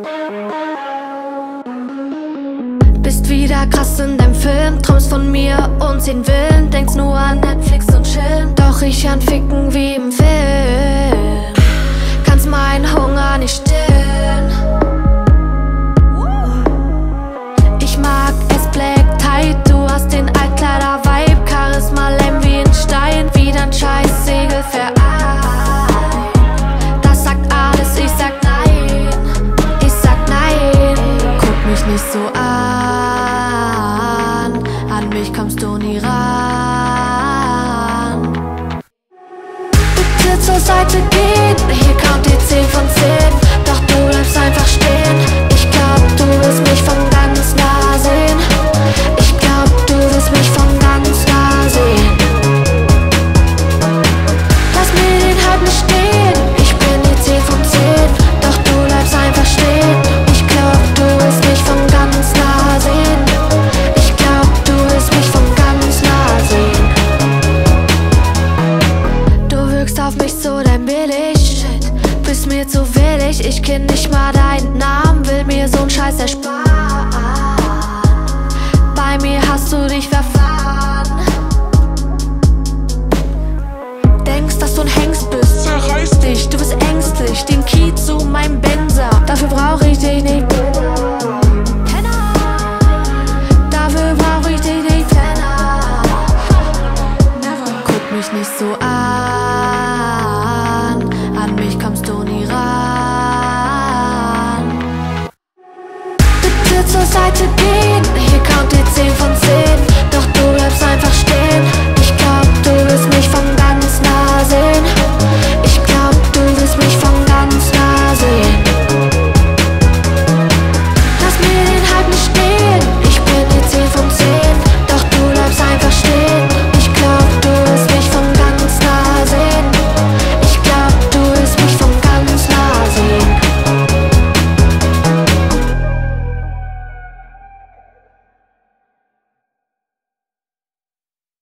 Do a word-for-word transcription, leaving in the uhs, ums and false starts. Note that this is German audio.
Bist wieder krass in deinem Film, träumst von mir und zehn Willen, denkst nur an Netflix und chillen, doch ich kann ficken wie im Film. Kannst meinen Hunger nicht stillen. Ich mag es black tight, du hast den Altkleider-Vibe, Charisma lame wie ein Stein, wie dein scheiß Segel vereint. Das sagt alles, ich sag nein, ich sag nein. Guck mich nicht so an, an mich kommst du nie ran. Bitte zur Seite gehen, hier kommt die zehn von zehn, doch du bleibst einfach stehen. Ich glaub, du willst mich von ganz nah sehen. Ich glaub, du willst mich von ganz nah sehen. Lass mir den Hype nicht stehen, ich bin die zehn von zehn, doch du bleibst einfach stehen. Ich glaub, du willst mich von ganz nah sehen. Ich glaub, du willst mich von ganz nah sehen. Du wirkst auf mich so dein billig Shit, bist mir zu willig, ich kenn nicht mal deinen Namen, will mir so'n Scheiß ersparen. Bei mir hast du dich verfahren. Denkst, dass du ein Hengst bist, zerreiß dich, du bist ängstlich, den Key zu meinem